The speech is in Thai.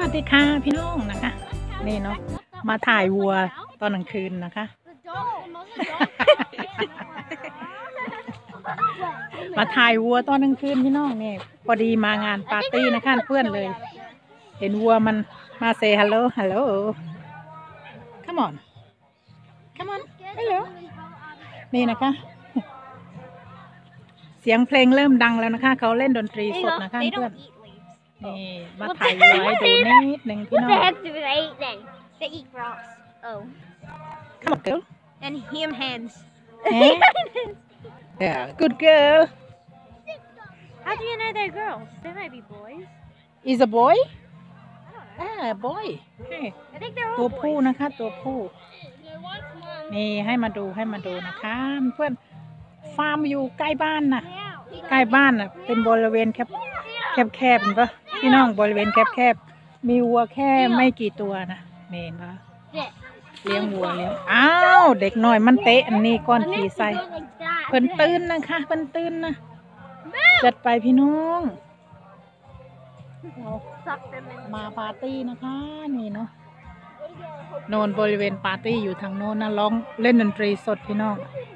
สดีค่ะพี่น้องนะคะนี่เนาะมาถ่ายวัวตอนกลางคืนนะคะ มาถ่ายวัวตอนกลางคืนพี่น้องเนี่ยพอดีมางานปาร์ตี้นะคะเพื่อนเลยเห็นวัวมันมาเซฮัลโหลฮัลโหล come on come on hello นี่นะคะเสียงเพลงเริ่มดังแล้วนะคะเขาเล่นดนตรีสดนะคะเพื่อนนี่มาถ่ายวัวให้ดูนิดหนึ่งพี่น้อง What the heck do they eat then? They eat grass. Oh. come on girl And human hands. yeah good girl How do you know they're girls? They might be boys. is a boy boy okay. I think they're ตัว all ผู้ boys. นะคะตัวผู้นี่ให้มาดูนะคะเพื่อนฟาร์มอยู่ใกล้บ้านนะใกล้บ้านน่ะเป็นบริเวณแคบๆก็พี่น้องบริเวณแคบๆมีวัวแค่ไม่กี่ตัวนะเมนปะเลี้ยงวัวเลี้ยงอ้าวเด็กน้อยมันเตะอันนี้ก้อนขี่ใส่เพิ่นตื่นนะคะเพิ่นตื่นนะจัดไปพี่น้องมาปาร์ตี้นะคะนี่เนาะโนนบริเวณปาร์ตี้อยู่ทางโน้นนะร้องเล่นดนตรีสดพี่น้อง